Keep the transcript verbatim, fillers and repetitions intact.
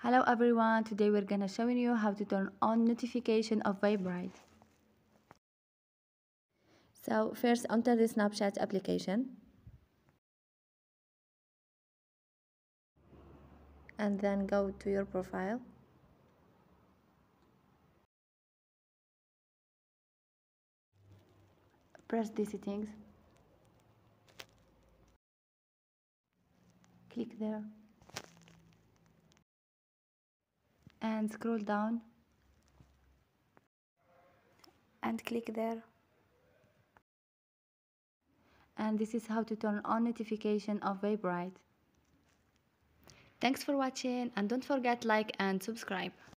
Hello everyone, today we're gonna showing you how to turn on notification of Vibrate. So first enter the Snapchat application and then go to your profile. Press the settings. Click there. And scroll down. And click there. And this is how to turn on notification of Vibrate. Thanks for watching and don't forget like and subscribe.